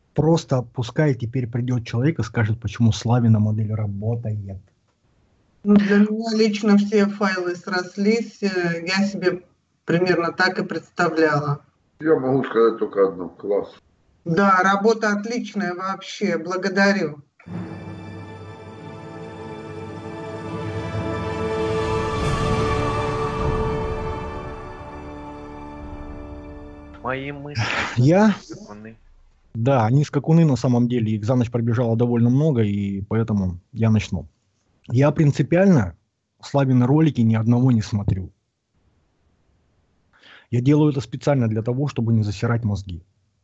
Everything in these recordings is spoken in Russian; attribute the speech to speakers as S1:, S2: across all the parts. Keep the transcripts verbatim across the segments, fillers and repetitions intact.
S1: Просто пускай теперь придет человек и скажет, почему Славина модель работает.
S2: Ну, для меня лично все файлы срослись. э, Я себе примерно так и представляла.
S3: Я могу сказать только одно. Класс.
S2: Да, работа отличная вообще. Благодарю.
S4: Мои мысли
S1: Я?
S4: скакуны.
S1: Да, они скакуны на самом деле. Их за ночь пробежало довольно много, и поэтому я начну. Я принципиально Славины ролики ни одного не смотрю. Я делаю это специально для того, чтобы не засирать мозги.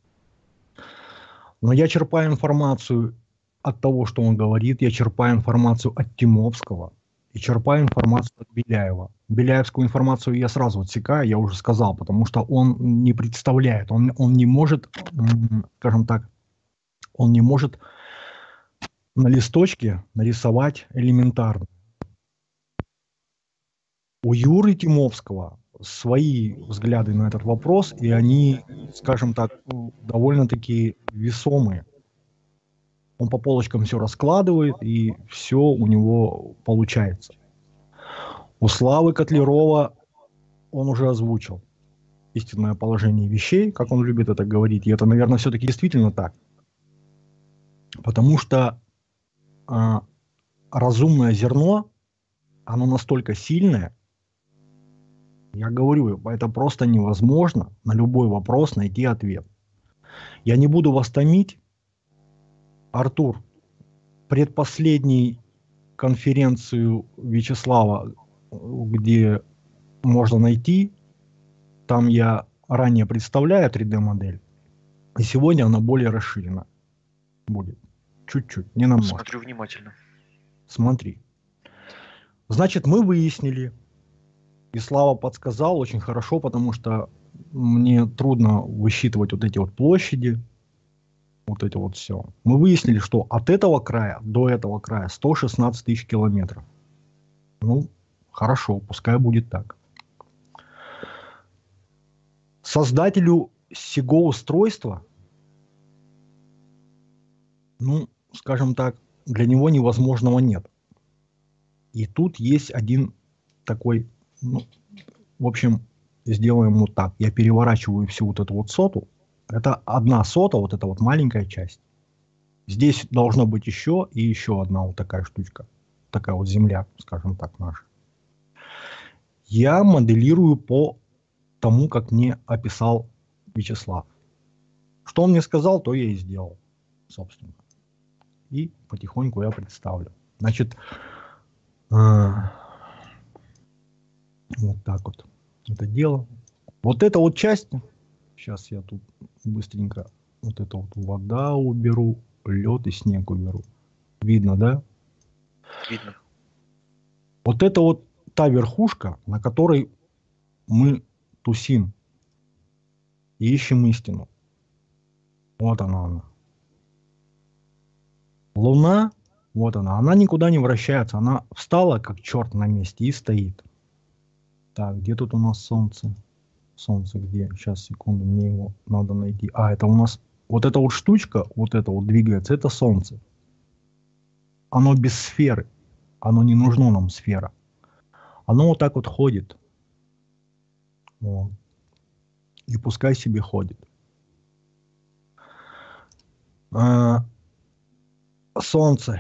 S1: Но я черпаю информацию от того, что он говорит, я черпаю информацию от Тимовского и черпаю информацию от Беляева. Беляевскую информацию я сразу отсекаю, я уже сказал, потому что он не представляет, он, он не может, скажем так, он не может на листочке нарисовать элементарно. У Юры Тимовского свои взгляды на этот вопрос, и они, скажем так, довольно-таки весомые. Он по полочкам все раскладывает, и все у него получается. У Славы Котлярова он уже озвучил истинное положение вещей, как он любит это говорить, и это, наверное, все-таки действительно так. Потому что э, разумное зерно, оно настолько сильное, я говорю, это просто невозможно на любой вопрос найти ответ. Я не буду вас томить. Артур, предпоследней конференцию Вячеслава, где можно найти, там я ранее представляю три дэ модель, и сегодня она более расширена будет. Чуть-чуть, не намного.
S4: Смотрю внимательно.
S1: Смотри. Значит, мы выяснили, и Слава подсказал очень хорошо, потому что мне трудно высчитывать вот эти вот площади, вот это вот все. Мы выяснили, что от этого края до этого края сто шестнадцать тысяч километров. Ну, хорошо, пускай будет так. Создателю сего устройства, ну, скажем так, для него невозможного нет. И тут есть один такой, ну, в общем, сделаем вот так. Я переворачиваю всю вот эту вот соту. Это одна сота, вот эта вот маленькая часть. Здесь должно быть еще и еще одна вот такая штучка. Такая вот земля, скажем так, наша. Я моделирую по тому, как мне описал Вячеслав. Что он мне сказал, то я и сделал, собственно. И потихоньку я представлю. Значит, э, вот так вот это дело. Вот эта вот часть, сейчас я тут быстренько вот это вот вода уберу, лед и снег уберу. Видно, да?
S4: Видно.
S1: Вот это вот та верхушка, на которой мы тусим и ищем истину. Вот она она. Луна, вот она, она никуда не вращается, она встала как черт на месте и стоит. Так, где тут у нас солнце? Солнце где? Сейчас, секунду, мне его надо найти. А, это у нас, вот эта вот штучка, вот это вот двигается, это солнце. Оно без сферы, оно не нужно нам, сфера. Оно вот так вот ходит. Вот. И пускай себе ходит. А, солнце.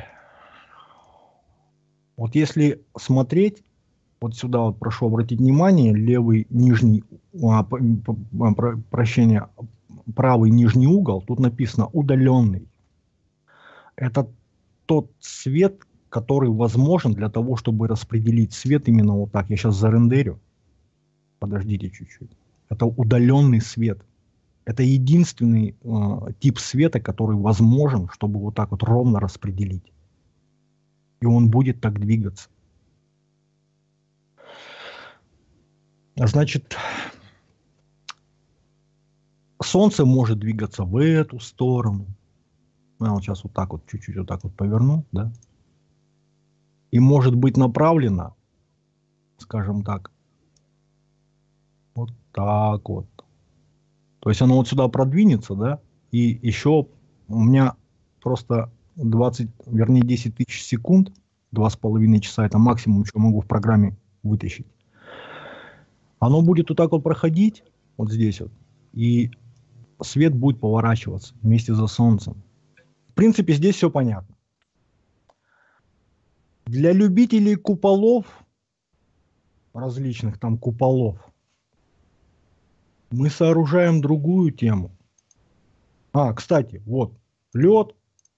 S1: Вот если смотреть, вот сюда вот прошу обратить внимание, левый нижний, а, про, прощение, правый нижний угол, тут написано удаленный. Это тот свет, который возможен для того, чтобы распределить свет именно вот так. Я сейчас зарендерю. Подождите чуть-чуть. Это удаленный свет. Это единственный э, тип света, который возможен, чтобы вот так вот ровно распределить. И он будет так двигаться. Значит, Солнце может двигаться в эту сторону. Я вот сейчас вот так вот, чуть-чуть вот так вот поверну, да. И может быть направлено, скажем так, вот так вот. То есть оно вот сюда продвинется, да, и еще У меня просто двадцать, вернее десять тысяч секунд, два с половиной часа, это максимум, что могу в программе вытащить. Оно будет вот так вот проходить, вот здесь вот, и свет будет поворачиваться вместе за солнцем. В принципе, здесь все понятно. Для любителей куполов, различных там куполов, мы сооружаем другую тему. А, кстати, вот, лед,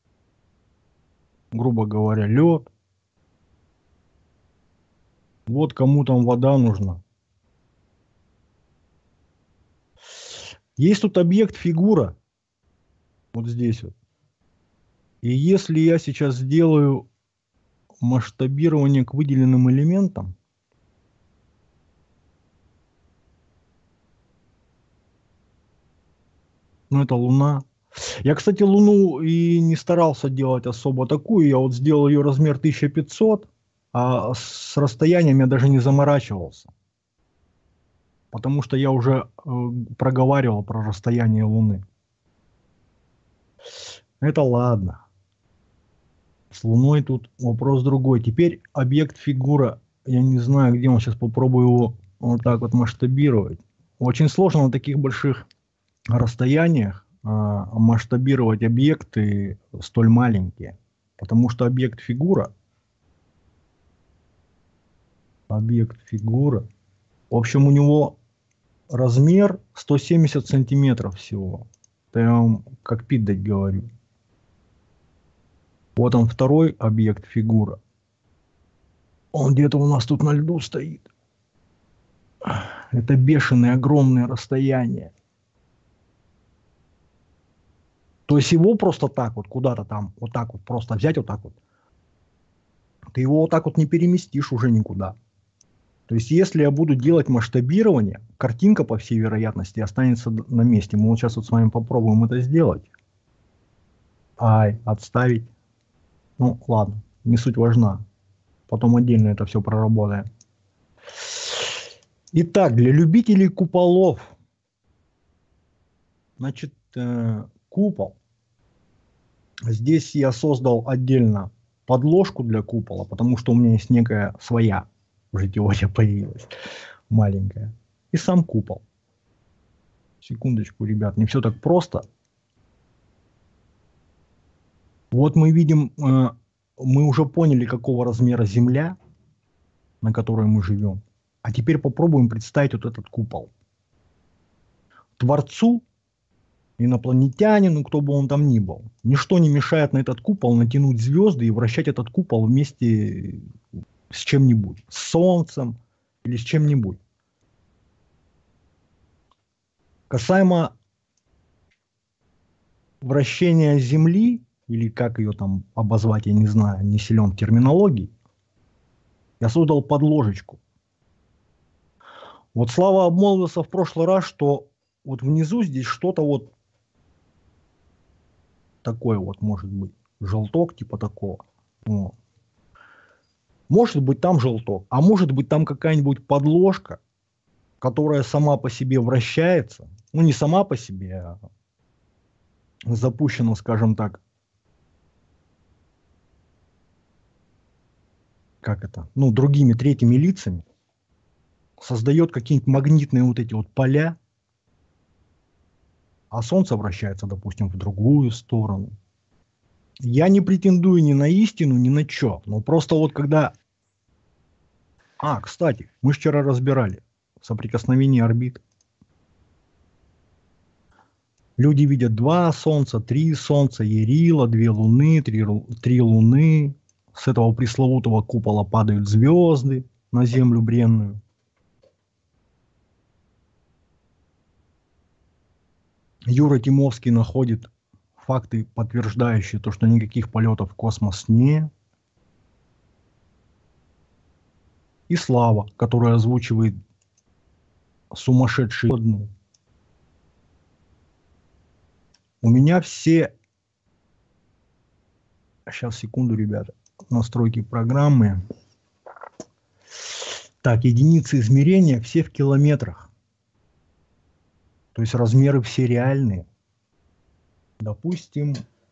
S1: грубо говоря, лед. Вот кому там вода нужна. Есть тут объект фигура, вот здесь вот. И если я сейчас сделаю масштабирование к выделенным элементам, ну это Луна. Я, кстати, Луну и не старался делать особо такую. Я вот сделал ее размер тысяча пятьсот, а с расстоянием я даже не заморачивался. Потому что я уже э, проговаривал про расстояние Луны. Это ладно. С Луной тут вопрос другой. Теперь объект фигура. Я не знаю, где он. Сейчас попробую его вот так вот масштабировать. Очень сложно на таких больших расстояниях а, масштабировать объекты столь маленькие. Потому что объект фигура. Объект фигура. В общем, у него размер сто семьдесят сантиметров всего. Это я вам как пить дать говорю. Вот он второй объект фигура. Он где-то у нас тут на льду стоит. Это бешеные огромные расстояния. То есть его просто так вот куда-то там, вот так вот просто взять вот так вот. Ты его вот так вот не переместишь уже никуда. То есть если я буду делать масштабирование, картинка по всей вероятности останется на месте. Мы вот сейчас вот с вами попробуем это сделать. Ай, отставить. Ну ладно, не суть важна. Потом отдельно это все проработаем. Итак, для любителей куполов. Значит, э, купол. Здесь я создал отдельно подложку для купола, потому что у меня есть некая своя уже теория появилась, маленькая. И сам купол. Секундочку, ребят, не все так просто. Вот мы видим, э, мы уже поняли, какого размера Земля, на которой мы живем. А теперь попробуем представить вот этот купол. Творцу, инопланетянину, кто бы он там ни был, ничто не мешает на этот купол натянуть звезды и вращать этот купол вместе с чем-нибудь, с Солнцем или с чем-нибудь. Касаемо вращения Земли, или как ее там обозвать, я не знаю, не силен в терминологии, я создал подложечку. Вот Слава обмолвился в прошлый раз, что вот внизу здесь что-то вот такое вот может быть, желток типа такого. Вот. Может быть там желток, а может быть там какая-нибудь подложка, которая сама по себе вращается, ну не сама по себе, а запущена, скажем так, как это, ну другими третьими лицами, создает какие-нибудь магнитные вот эти вот поля, а Солнце вращается, допустим, в другую сторону. Я не претендую ни на истину, ни на что, но просто вот когда... А, кстати, мы вчера разбирали соприкосновение орбит. Люди видят два Солнца, три Солнца, Ярила, две Луны, три, три Луны. С этого пресловутого купола падают звезды на Землю бренную. Юра Тимовский находит факты, подтверждающие то, что никаких полетов в космос нет. И Слава, который озвучивает сумасшедшие одну. У меня все... Сейчас, секунду, ребята. Настройки программы. Так, единицы измерения все в километрах. То есть размеры все реальные. Допустим,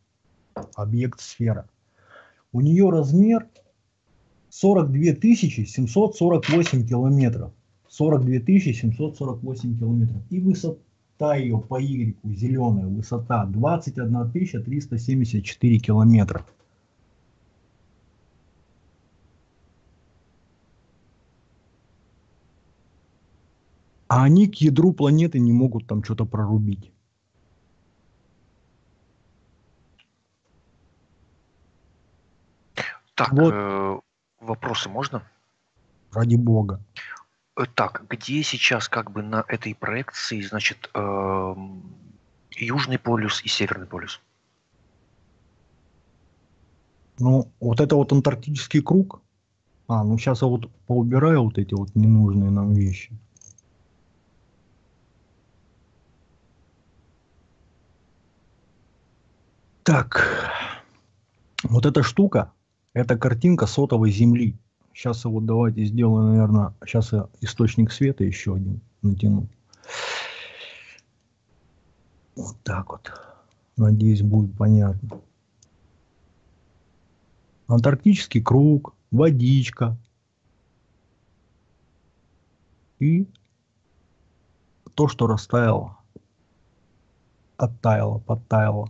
S1: объект сфера. У нее размер сорок две тысячи семьсот сорок восемь километров. сорок две тысячи семьсот сорок восемь километров. И высота ее по Y, зеленая высота, двадцать одна тысяча триста семьдесят четыре километра. А они к ядру планеты не могут там что-то прорубить.
S4: Так,
S1: Вот.
S4: э, вопросы можно?
S1: Ради бога.
S4: Э, Так, где сейчас как бы на этой проекции, значит, эм, Южный полюс и Северный полюс?
S1: Ну, вот это вот антарктический круг. А, ну сейчас я вот поубираю вот эти вот ненужные нам вещи. Так, вот эта штука, это картинка сотовой Земли. Сейчас вот давайте сделаю, наверное, сейчас я источник света еще один натяну. Вот так вот. Надеюсь, будет понятно. Антарктический круг, водичка. И то, что растаяло, оттаяло, подтаяло.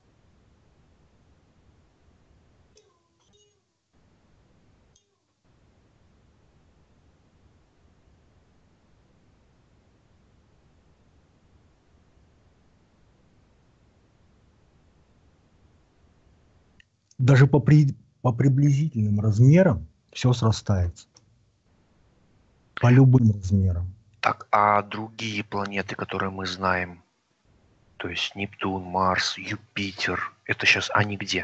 S1: Даже по, при, по приблизительным размерам все срастается. По любым размерам.
S4: Так, а другие планеты, которые мы знаем, то есть Нептун, Марс, Юпитер, это сейчас они где?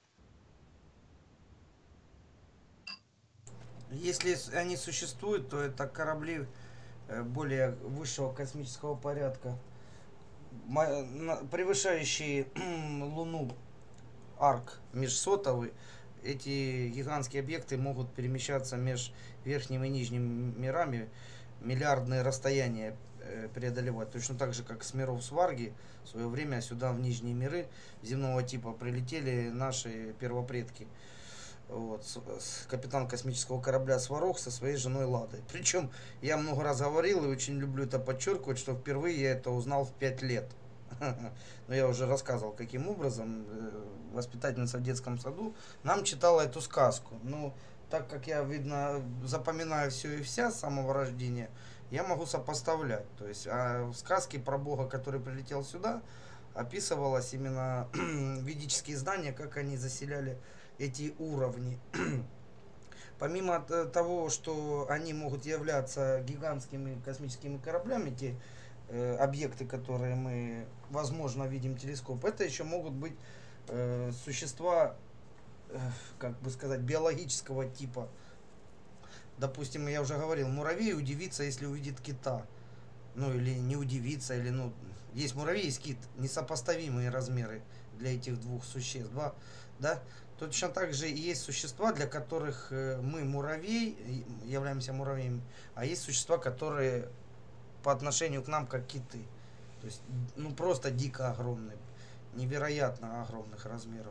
S5: Если с- они существуют, то это корабли э, более высшего космического порядка, ма- на- превышающие Луну арк межсотовый. Эти гигантские объекты могут перемещаться между верхним и нижним мирами, миллиардные расстояния э, преодолевать. Точно так же, как с миров Сварги в свое время сюда, в нижние миры земного типа, прилетели наши первопредки. Вот, с, с- капитан космического корабля Сварог со своей женой Ладой. Причем я много раз говорил и очень люблю это подчеркивать, что впервые я это узнал в пять лет. Но я уже рассказывал, каким образом э, воспитательница в детском саду нам читала эту сказку. Ну, так как я, видно, запоминаю все и вся с самого рождения, я могу сопоставлять. То есть, а в сказке про Бога, который прилетел сюда, описывалось именно ведические знания, как они заселяли эти уровни. Помимо того, что они могут являться гигантскими космическими кораблями, те э, объекты, которые мы, возможно, видим телескоп, это еще могут быть э, существа, э, как бы сказать, биологического типа. Допустим, я уже говорил, муравей удивится, если увидит кита. Ну, или не удивится, или, ну, есть муравей, есть кит, несопоставимые размеры для этих двух существ, да, да? Точно так же и есть существа, для которых э, мы муравей, являемся муравьями, а есть существа, которые по отношению к нам как киты. То есть, ну, просто дико огромные, невероятно огромных размеров.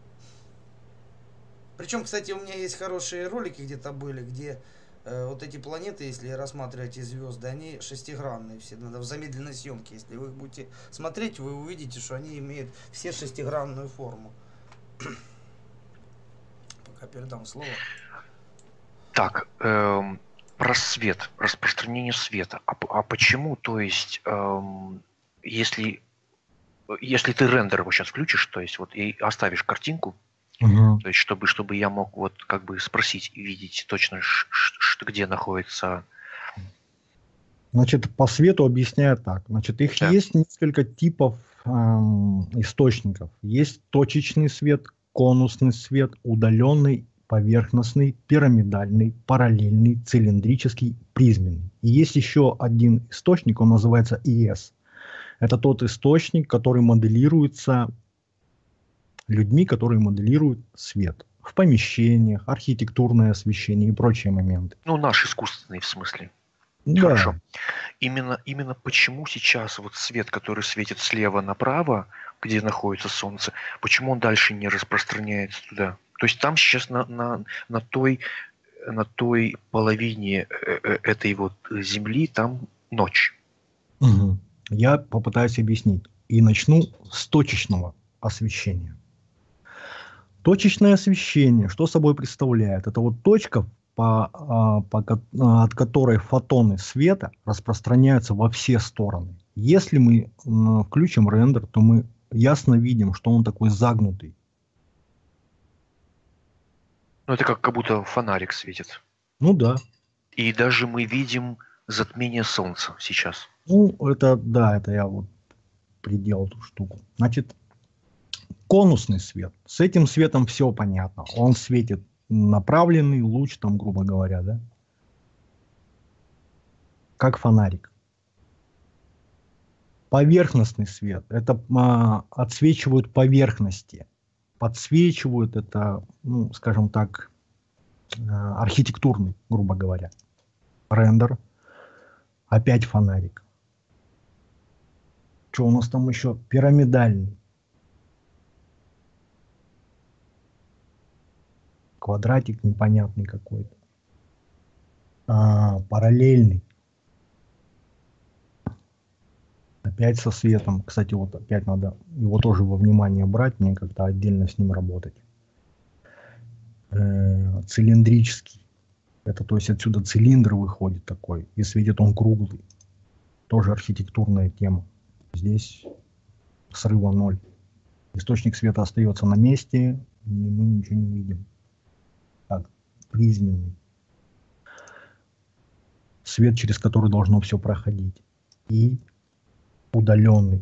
S5: Причем, кстати, у меня есть хорошие ролики где-то были, где э, вот эти планеты, если рассматривать и звезды, они шестигранные все. Надо в замедленной съемке. Если вы их будете смотреть, вы увидите, что они имеют все шестигранную форму. Пока передам слово.
S4: Так, эм, про свет, распространение света. А, п- а почему, то есть, эм, если, если ты рендер его сейчас включишь, то есть вот и оставишь картинку,
S1: Угу.
S4: то есть чтобы, чтобы я мог вот как бы спросить и видеть точно, ш- ш- где находится.
S1: Значит, по свету объясняю так. Значит, их
S4: Да.
S1: есть несколько типов эм, источников. Есть точечный свет, конусный свет, удаленный, поверхностный, пирамидальный, параллельный, цилиндрический, призменный. И есть еще один источник, он называется и эс. Это тот источник, который моделируется людьми, которые моделируют свет в помещениях, архитектурное освещение и прочие моменты.
S4: Ну, наш искусственный в смысле. Хорошо.
S1: Да.
S4: Именно, именно почему сейчас вот свет, который светит слева направо, где находится Солнце, почему он дальше не распространяется туда? То есть там сейчас на, на, на той, на той половине э, э, этой вот Земли там ночь.
S1: Мгм. Я попытаюсь объяснить. И начну с точечного освещения. Точечное освещение, что собой представляет? Это вот точка, по, а, по ко- а, от которой фотоны света распространяются во все стороны. Если мы м, включим рендер, то мы ясно видим, что он такой загнутый.
S4: Ну, это как, как будто фонарик светит.
S1: Ну да.
S4: И даже мы видим затмение Солнца сейчас.
S1: Ну, это да, это я вот приделал эту штуку. Значит, конусный свет. С этим светом все понятно. Он светит направленный луч, там, грубо говоря, да? Как фонарик. Поверхностный свет. Это а, отсвечивают поверхности. Подсвечивают это, ну, скажем так, а, архитектурный, грубо говоря. Рендер. Опять фонарик. Что у нас там еще? Пирамидальный. Квадратик непонятный какой-то. А, параллельный. Опять со светом. Кстати, вот опять надо его тоже во внимание брать, мне как-то отдельно с ним работать. Э, цилиндрический. Это то есть отсюда цилиндр выходит такой, и светит он круглый. Тоже архитектурная тема. Здесь срыва ноль. Источник света остается на месте, и мы ничего не видим. Так, призменный. Свет, через который должно все проходить. И удаленный.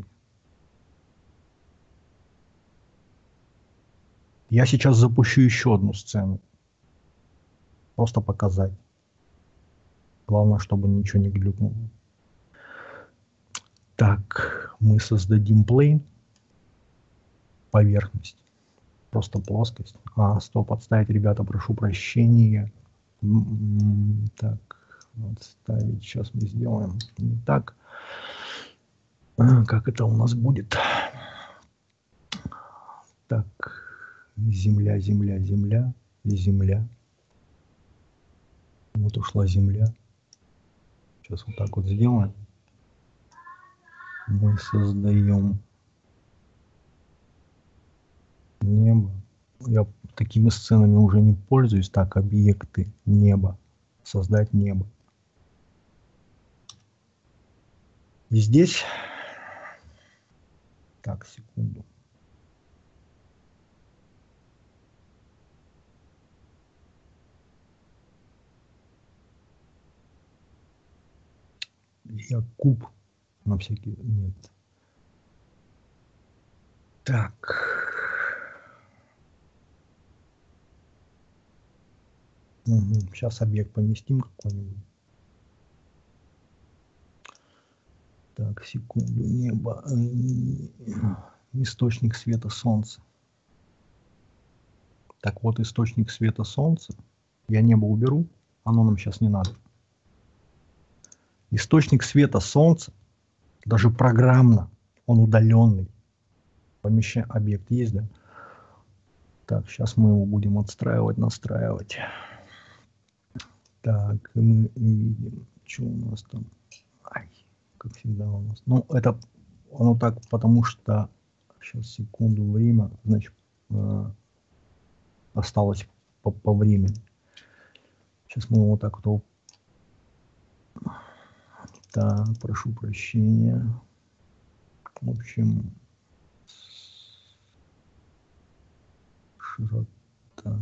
S1: Я сейчас запущу еще одну сцену. Просто показать. Главное, чтобы ничего не глюкнуло. Так, мы создадим plane. Поверхность. Просто плоскость. А, стоп, отставить, ребята, прошу прощения. М, Так, отставить. Сейчас мы сделаем не так. А, как это у нас будет? Так, земля, земля, земля, земля. Вот ушла земля. Сейчас вот так вот сделаем. Мы создаем небо. Я такими сценами уже не пользуюсь. Так, объекты, небо. Создать небо. И здесь... Так, секунду. Я куб на всякий... Нет. Так. Угу. Сейчас объект поместим какой-нибудь. Так, секунду. Небо. Источник света солнца. Так вот, источник света солнца. Я небо уберу. Оно нам сейчас не надо. Источник света солнца, даже программно, он удаленный. Помещаем, объект есть, да? Так, сейчас мы его будем отстраивать, настраивать. Так, и мы видим, что у нас там. Ай, как всегда у нас. Ну, это оно так, потому что сейчас секунду время, значит, э, осталось по, по времени. Сейчас мы вот так вот. Так, прошу прощения. В общем, широта.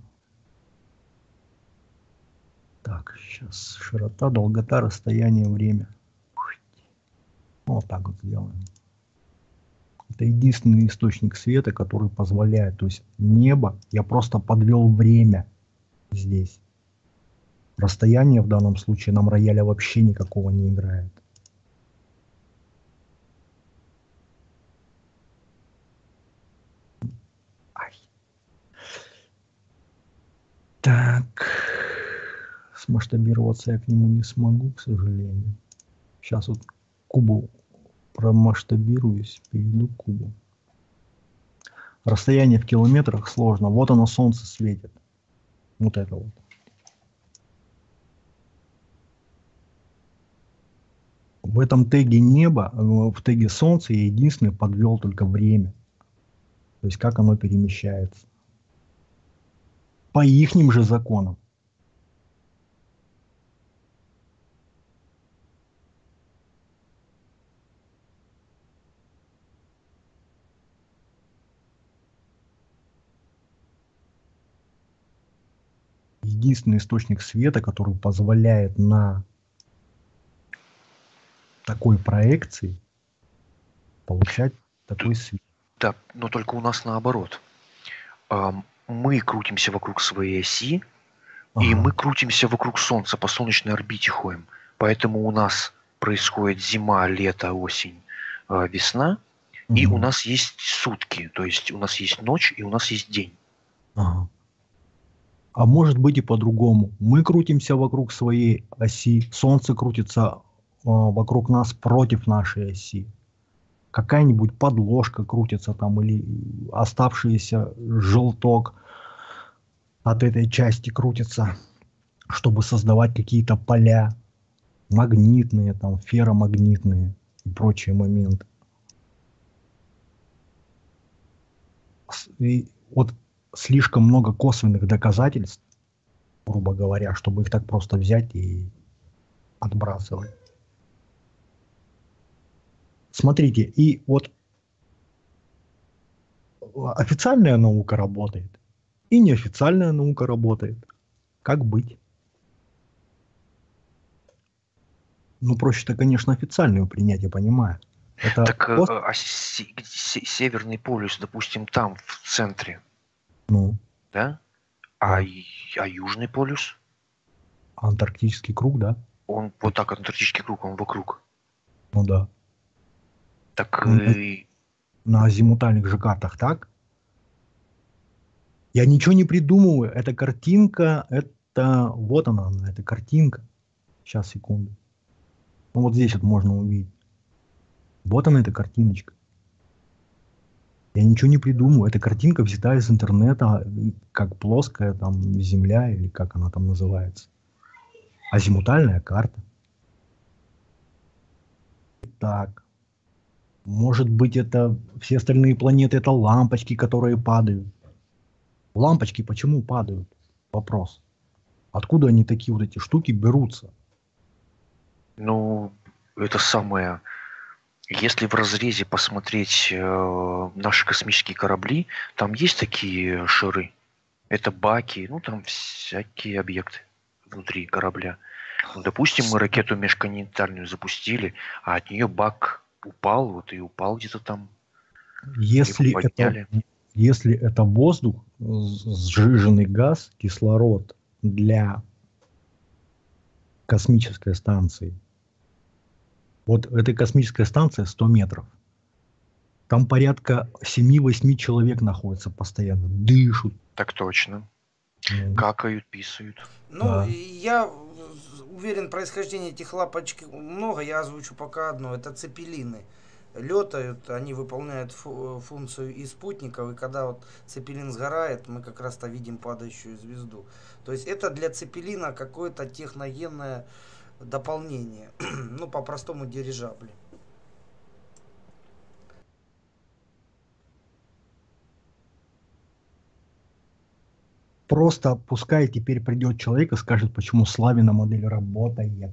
S1: Так, сейчас широта, долгота, расстояние, время. Вот так вот сделаем. Это единственный источник света, который позволяет. То есть небо, я просто подвел время здесь. Расстояние в данном случае нам рояля вообще никакого не играет. Ай. Так. Смасштабироваться я к нему не смогу, к сожалению. Сейчас вот кубу промасштабируюсь, перейду к кубу. Расстояние в километрах сложно. Вот оно, солнце светит. Вот это вот. В этом теге небо, в теге солнце я единственный подвел только время. То есть как оно перемещается. По ихним же законам. Единственный источник света, который позволяет на такой проекции получать такой свет.
S4: Да, но только у нас наоборот. Ам, Мы крутимся вокруг своей оси, и
S1: Ага.
S4: мы крутимся вокруг Солнца, по солнечной орбите ходим. Поэтому у нас происходит зима, лето, осень, э, весна, и у
S1: Мгм.
S4: нас есть сутки, то есть у нас есть ночь и у нас есть день.
S1: Ага. А может быть и по-другому. Мы крутимся вокруг своей оси, Солнце крутится а, вокруг нас против нашей оси. Какая-нибудь подложка крутится там или оставшийся желток от этой части крутится, чтобы создавать какие-то поля магнитные, там, ферромагнитные и прочие моменты. С- И вот слишком много косвенных доказательств, грубо говоря, чтобы их так просто взять и отбрасывать. Смотрите, и вот официальная наука работает, и неофициальная наука работает. Как быть? Ну, проще-то, конечно, официальную принять, я понимаю. Это
S4: Так э,
S1: просто,
S4: а се- се- Северный полюс, допустим, там, в центре,
S1: ну,
S4: да? А,
S1: да,
S4: й- а Южный полюс?
S1: антарктический круг, да?
S4: Он вот так, антарктический круг, он вокруг.
S1: Ну да.
S4: Так
S1: Ну, на,
S4: э,
S1: на азимутальных же картах так? Я ничего не придумываю. Эта картинка, это... Вот она, она, эта картинка. Сейчас, секунду. Ну, вот здесь вот можно увидеть. Вот она, эта картиночка. Я ничего не придумываю. Эта картинка взята из интернета, э, как плоская там земля, или как она там называется. Азимутальная карта. Так. Может быть, это все остальные планеты, это лампочки, которые падают. Лампочки почему падают? Вопрос. Откуда они такие вот эти штуки берутся?
S4: ну, это самое... Если в разрезе посмотреть э, наши космические корабли, там есть такие шары. Это баки, ну там всякие объекты внутри корабля. Ну, допустим, мы ракету межконтинентальную запустили, а от нее бак упал, вот и упал где-то там. Его
S1: Если это,
S4: подняли.
S1: если это воздух, сжиженный газ, кислород для космической станции. Вот этой космической станции сто метров. Там порядка семи-восьми человек находится постоянно, дышат.
S4: Так точно.
S1: Ну,
S4: Какают, писают.
S5: Ну,
S1: Да.
S5: и я уверен, происхождение этих лапочек много, я озвучу пока одно. Это цепелины. Летают, они выполняют фу- функцию и спутников, и когда вот цепелин сгорает, мы как раз-то видим падающую звезду. То есть это для цепелина какое-то техногенное дополнение, ну, по-простому дирижабли.
S1: Просто пускай теперь придет человек и скажет, почему Славина модель работает.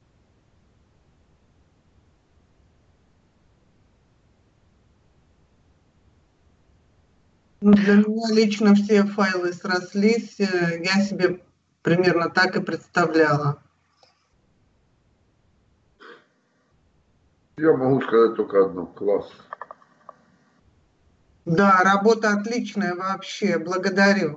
S2: Ну, для меня лично все файлы срослись, э, я себе примерно так и представляла.
S3: Я могу сказать только одно. Класс.
S2: Да, работа отличная вообще, благодарю.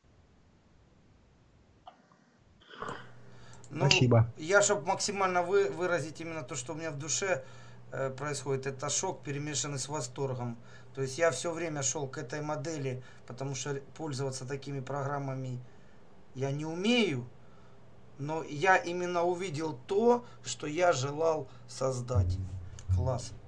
S5: Ну,
S1: Спасибо.
S5: я, чтобы максимально вы, выразить именно то, что у меня в душе э, происходит, это шок, перемешанный с восторгом. То есть я все время шел к этой модели, потому что пользоваться такими программами я не умею. Но я именно увидел то, что я желал создать. Класс.